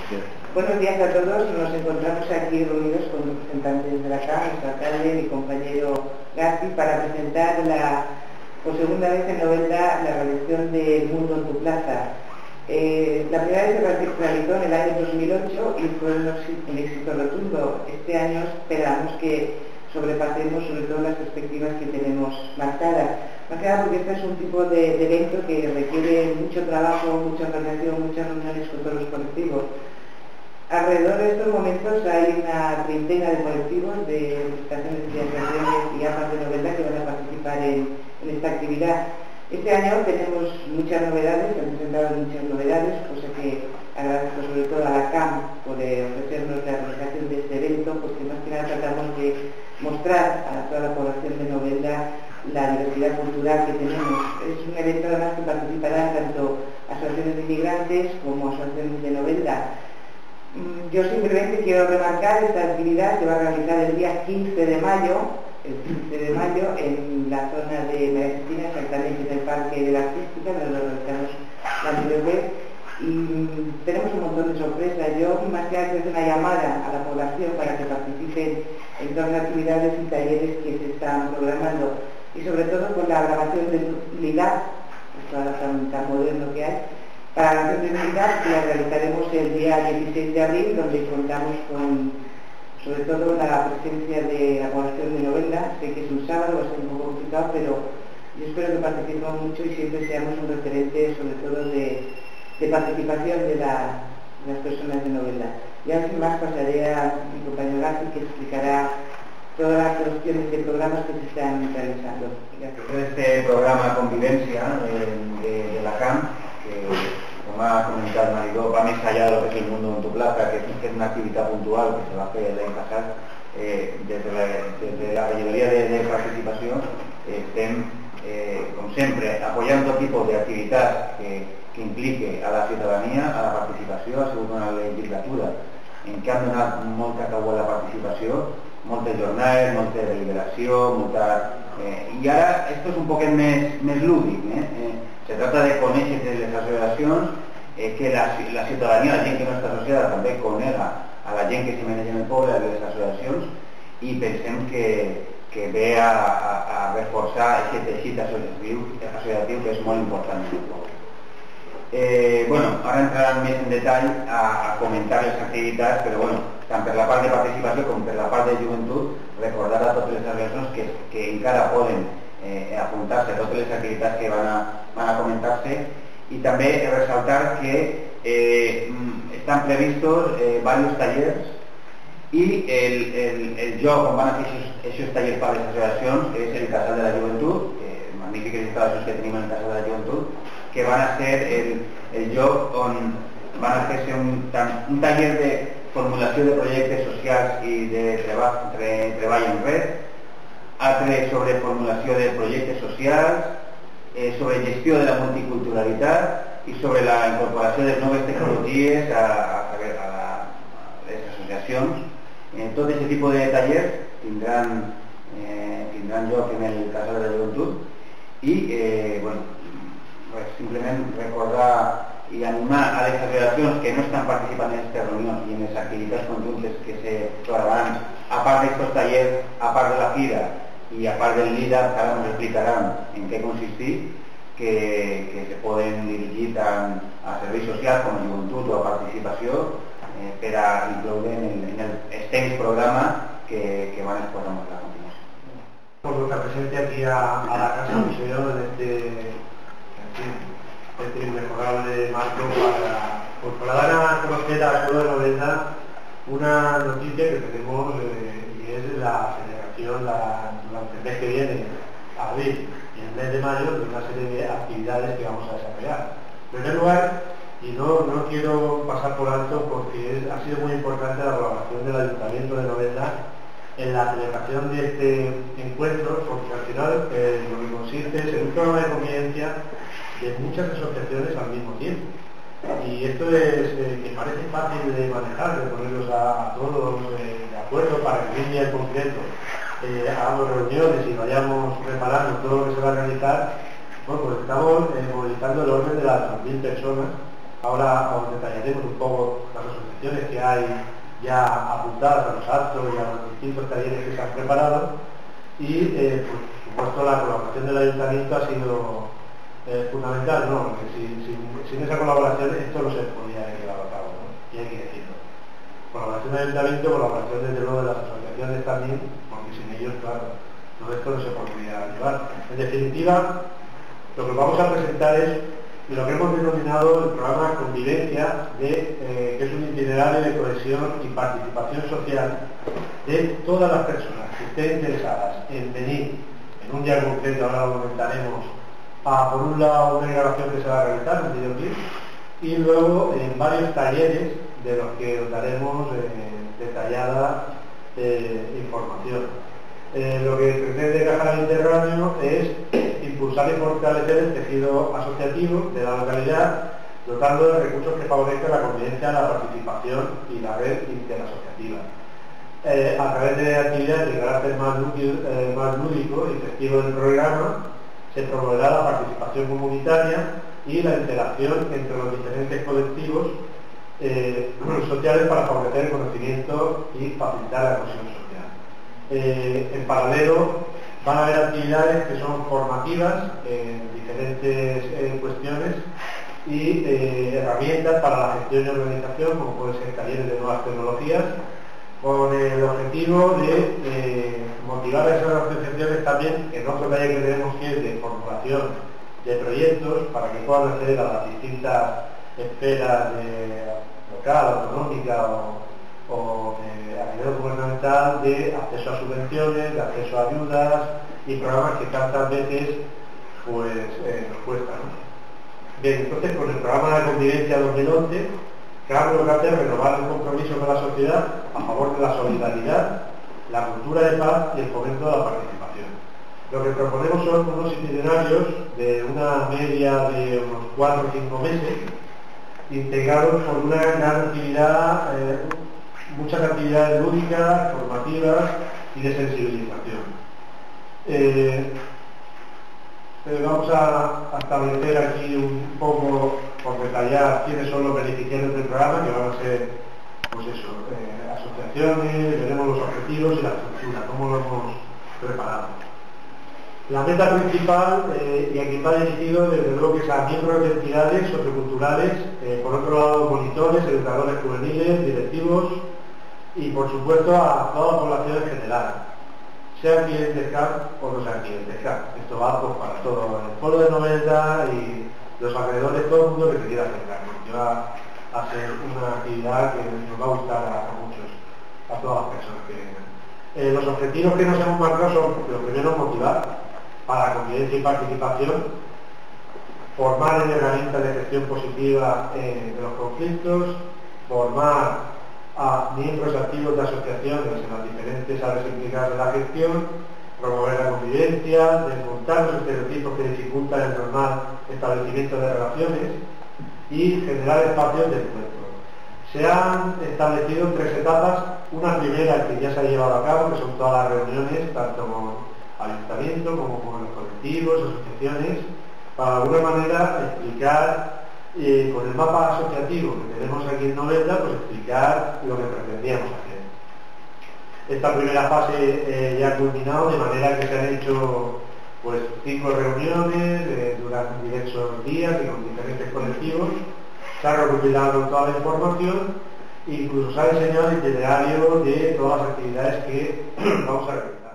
Buenos días a todos. Nos encontramos aquí reunidos con representantes de la CAM, nuestro alcalde, mi compañero Gatti, para presentar por segunda vez en Novelda la realización de El Mundo en tu Plaza. La primera vez se realizó en el año 2008 y fue un éxito rotundo. Este año esperamos que sobrepasemos sobre todo las perspectivas que tenemos marcadas. Más que nada porque este es un tipo de evento que requiere mucho trabajo, mucha organización, muchas reuniones con todos los colectivos. Alrededor de estos momentos hay una treintena de colectivos de estaciones de asociaciones y APAs de Novelda que van a participar en esta actividad. Este año tenemos muchas novedades, se han presentado muchas novedades, cosa que agradezco sobre todo a la CAM por ofrecernos la realización de este evento, porque más que nada tratamos de mostrar a toda la población de Novelda la diversidad cultural que tenemos. Es un evento además que participarán tanto asociaciones de inmigrantes como asociaciones de Novelda. Yo simplemente quiero remarcar esta actividad que va a realizar el día 15 de mayo, en la zona de María Cristina, exactamente en el Parque de la Artística, donde lo realizamos la anterior vez, y tenemos un montón de sorpresas. Yo más que hacer una llamada a la población para que participen en todas las actividades y talleres que se están programando, y sobre todo con la grabación de LIDAR, esto tan moderno que hay. Para la actividad que la realizaremos el día 16 de abril, donde contamos con, sobre todo, la presencia de la población de Novelda. Sé que es un sábado, va a ser un poco complicado, pero yo espero que participemos mucho y siempre seamos un referente, sobre todo, de participación de las personas de Novelda. Y ahora sin más pasaré a mi compañero Gatti, que explicará todas las cuestiones de programas que se están realizando. Gracias. Este programa Convivencia de la CAM, como ha comentado Mariló, va más allá de lo que es El Mundo en tu Plaza, que es una actividad puntual que se va a hacer en Casar, desde la mayoría de participación, estén, como siempre, apoyando tipo de actividad que implique a la ciudadanía, a la participació, ha sigut una legislatura en què han donat molta cau a la participació, moltes jornades, molta deliberació, i ara esto és un poquet més lúdic, se trata de conèixer de les associacions, que la ciutadania, la gent que no està associada, també conega a la gent que s'hi maneja en el poble de les associacions, i pensem que ve a reforçar aquest teixit associatiu que és molt important en el poble. Ara entraran més en detall a comentar les activitats, però tant per la part de participació com per la part de joventut, recordar a totes les associacions que encara poden apuntar-se a totes les activitats que van a comentar-se, i també ressaltar que estan previstos diversos tallers i el lloc on van a fer aquests tallers per a les associacions és el Casal de la Joventut, magnífiques instal·lacions que tenim en el Casal de la Joventut, que van a ser el lloc on van a fer-se un taller de formulació de projectes socials i de treball en red, altre sobre formulació de projectes socials, sobre gestió de la multiculturalitat i sobre la incorporació de noves tecnologies a les associacions. Tot aquest tipus de tallers tindran lloc en el Casal de la Joventut i simplement recordar i animar a les associacions que no estan participant en aquestes reunions i en les activitats conjuntes que se programaran, a part d'aquests tallers, a part de la fira i a part del LIDAR, que ara ens explicaran en què consistir, que se poden dirigir tant a serveis socials com a joventut o a participació per a incloure en el extens programa que van exposar a la continuació. Por nuestra presencia aquí a la Casa Museo de este inmejorable marco para dar a conocer a toda la Novelda una noticia que tenemos y es la celebración durante el mes que viene, abril y el mes de mayo, de una serie de actividades que vamos a desarrollar. En primer lugar, y no quiero pasar por alto porque ha sido muy importante la colaboración del Ayuntamiento de Novelda en la celebración de este encuentro, porque al final lo que consiste es en un programa de convivencia de muchas asociaciones al mismo tiempo. Y esto es que parece fácil de manejar, de ponerlos a todos de acuerdo para que en línea en concreto hagamos reuniones y vayamos preparando todo lo que se va a realizar. Pues estamos movilizando el orden de las 2.000 personas Ahora os detallaremos un poco las asociaciones que hay ya apuntadas a los actos y a los distintos talleres que se han preparado y, por supuesto, la colaboración del Ayuntamiento ha sido fundamental, ¿no? Porque sin esa colaboración esto no se podía llevar a cabo, ¿no? Y hay que decirlo. Colaboración del Ayuntamiento, colaboración desde luego de las asociaciones también, porque sin ellos, claro, todo esto no se podría llevar. En definitiva, lo que vamos a presentar es lo que hemos denominado el programa Convivencia, que es un itinerario de cohesión y participación social de todas las personas que estén interesadas en venir en un día concreto, ahora lo comentaremos, por un lado una grabación que se va a realizar, un videoclip, y luego en varios talleres de los que os daremos detallada información. Lo que pretende Caja Mediterráneo es impulsar y fortalecer el tejido asociativo de la localidad, dotando de recursos que favorezcan la convivencia, la participación y la red interasociativa. A través de actividades de carácter más lúdico y festivo del programa, se promoverá la participación comunitaria y la interacción entre los diferentes colectivos sociales para favorecer el conocimiento y facilitar la cohesión social. En paralelo van a haber actividades que son formativas en diferentes cuestiones y herramientas para la gestión y organización, como pueden ser talleres de nuevas tecnologías, con el objetivo de motivar a esas asociaciones también en otro taller que tenemos, que es de formulación de proyectos para que puedan acceder a las distintas esferas local, autonómica o a nivel gubernamental, de acceso a subvenciones, de acceso a ayudas y programas que tantas veces pues nos cuestan, ¿no? Bien, entonces con el programa de convivencia 2011, Carlos lo que hace es renovar el compromiso con la sociedad a favor de la solidaridad, la cultura de paz y el fomento de la participación. Lo que proponemos son unos itinerarios de una media de unos 4 o 5 meses, integrados por una gran actividad, muchas actividades lúdicas, formativas y de sensibilización. Vamos a establecer aquí un poco, por detallar, quiénes son los beneficiarios del programa, que van a ser, pues eso, asociaciones, veremos los objetivos y la estructura, cómo lo hemos preparado. La meta principal, y a quien va dirigido, desde luego, que es a miembros de entidades socioculturales, por otro lado monitores, educadores juveniles, directivos y, por supuesto, a toda la población en general, sean clientes CAP o no sean clientes CAP. Esto va pues para todo el pueblo de Novelda y los alrededores, todo el mundo que se quiera acercar, porque va a ser una actividad que nos va a gustar a muchos, a todas las personas que vengan. Los objetivos que nos hemos marcado son, lo primero, motivar para convivencia y participación, formar en herramientas de gestión positiva de los conflictos, formar a miembros activos de asociaciones en las diferentes áreas implicadas en la gestión, promover la convivencia, desmontar los estereotipos que dificultan el normal establecimiento de relaciones y generar espacios de encuentro. Se han establecido 3 etapas, una primera que ya se ha llevado a cabo, que son todas las reuniones, tanto con ayuntamiento como con los colectivos, asociaciones, para de alguna manera explicar, con el mapa asociativo que tenemos aquí en Novelda, pues explicar lo que pretendíamos hacer. Esta primera fase ya ha culminado, de manera que se han hecho pues 5 reuniones durante diversos días y con diferentes colectivos. Se ha recopilado toda la información, incluso se ha diseñado el itinerario de todas las actividades que vamos a realizar.